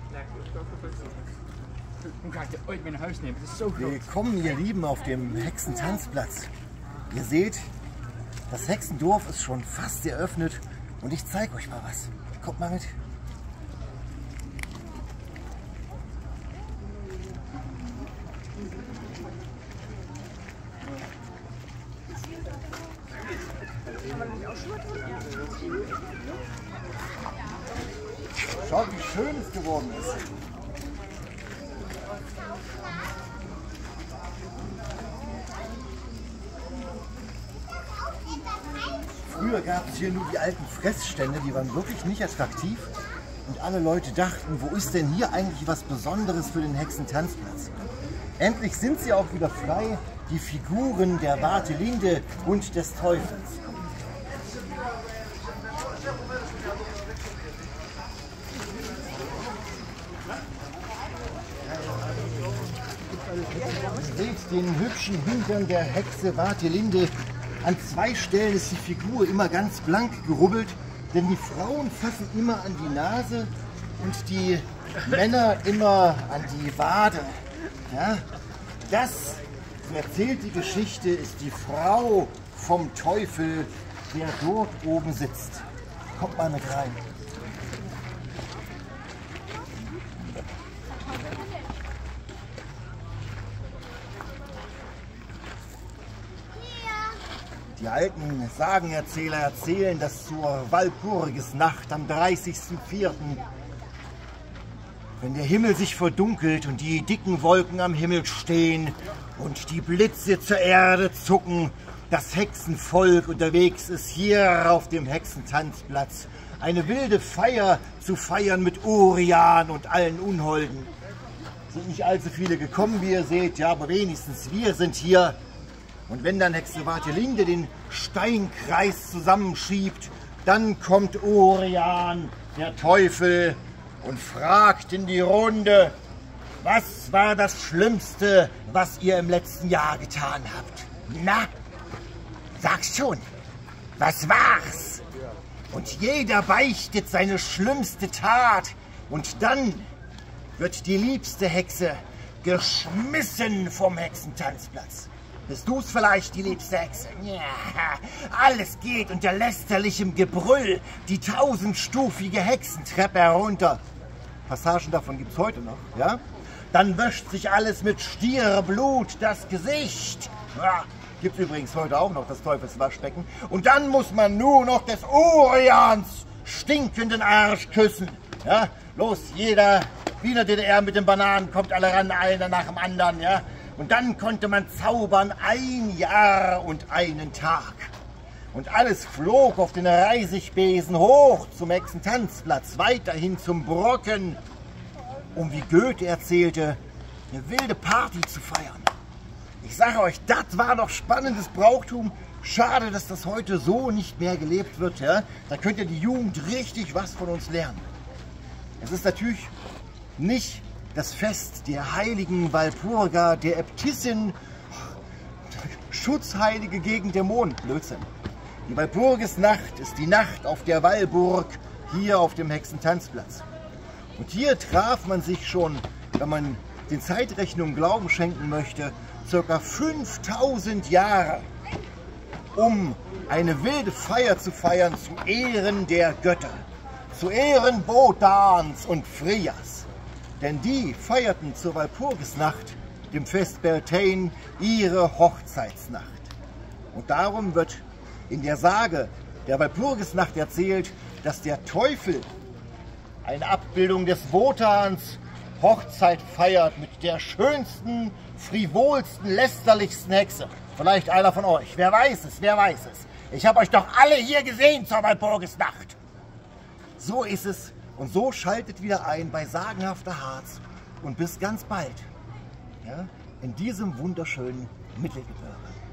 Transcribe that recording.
Hoe ga ik dit ooit mee naar huis nemen? Het is zo groot. Willkommen, ihr Lieben, auf dem Hexentanzplatz. Ihr seht, das Hexendorf ist schon fast eröffnet und ich zeige euch mal was. Kommt mal mit. Schaut, wie schön es geworden ist. Früher gab es hier nur die alten Fressstände, die waren wirklich nicht attraktiv. Und alle Leute dachten, wo ist denn hier eigentlich was Besonderes für den Hexentanzplatz? Endlich sind sie auch wieder frei, die Figuren der Wartelinde und des Teufels. Ihr seht den hübschen Hintern der Hexe Wartelinde. An zwei Stellen ist die Figur immer ganz blank gerubbelt, denn die Frauen fassen immer an die Nase und die Männer immer an die Wade. Ja? Das, so erzählt die Geschichte, ist die Frau vom Teufel, der dort oben sitzt. Kommt mal mit rein. Die alten Sagenerzähler erzählen, dass zur Walpurgisnacht am 30.04., wenn der Himmel sich verdunkelt und die dicken Wolken am Himmel stehen und die Blitze zur Erde zucken, das Hexenvolk unterwegs ist hier auf dem Hexentanzplatz, eine wilde Feier zu feiern mit Orian und allen Unholden. Es sind nicht allzu viele gekommen, wie ihr seht, ja, aber wenigstens wir sind hier. Und wenn dann Hexe Wartelinde den Steinkreis zusammenschiebt, dann kommt Orian, der Teufel, und fragt in die Runde, was war das Schlimmste, was ihr im letzten Jahr getan habt? Na, sag's schon, was war's? Und jeder beichtet seine schlimmste Tat und dann wird die liebste Hexe geschmissen vom Hexentanzplatz. Bist du's vielleicht, die liebste Hexe? Ja, alles geht unter lästerlichem Gebrüll die 1000-stufige Hexentreppe herunter. Passagen davon gibt's heute noch, ja? Dann wäscht sich alles mit Stierblut das Gesicht. Ja, gibt's übrigens heute auch noch, das Teufelswaschbecken. Und dann muss man nur noch des Orians stinkenden Arsch küssen. Ja, los, jeder Wiener DDR mit den Bananen kommt alle ran, einer nach dem anderen, ja? Und dann konnte man zaubern 1 Jahr und 1 Tag. Und alles flog auf den Reisigbesen hoch zum Hexentanzplatz, weiterhin zum Brocken, um, wie Goethe erzählte, eine wilde Party zu feiern. Ich sage euch, das war doch spannendes Brauchtum. Schade, dass das heute so nicht mehr gelebt wird. Ja? Da könnt ihr die Jugend richtig was von uns lernen. Es ist natürlich nicht das Fest der heiligen Walpurga, der Äbtissin, Schutzheilige gegen Dämonen. Blödsinn. Die Walpurgisnacht ist die Nacht auf der Walburg, hier auf dem Hexentanzplatz. Und hier traf man sich schon, wenn man den Zeitrechnungen Glauben schenken möchte, ca. 5000 Jahre, um eine wilde Feier zu feiern zu Ehren der Götter, zu Ehren Wotans und Freyas. Denn die feierten zur Walpurgisnacht, dem Fest Beltane, ihre Hochzeitsnacht. Und darum wird in der Sage der Walpurgisnacht erzählt, dass der Teufel, eine Abbildung des Wotans, Hochzeit feiert mit der schönsten, frivolsten, lästerlichsten Hexe. Vielleicht einer von euch. Wer weiß es, wer weiß es. Ich habe euch doch alle hier gesehen zur Walpurgisnacht. So ist es. Und so schaltet wieder ein bei Sagenhafter Harz und bis ganz bald, ja, in diesem wunderschönen Mittelgebirge.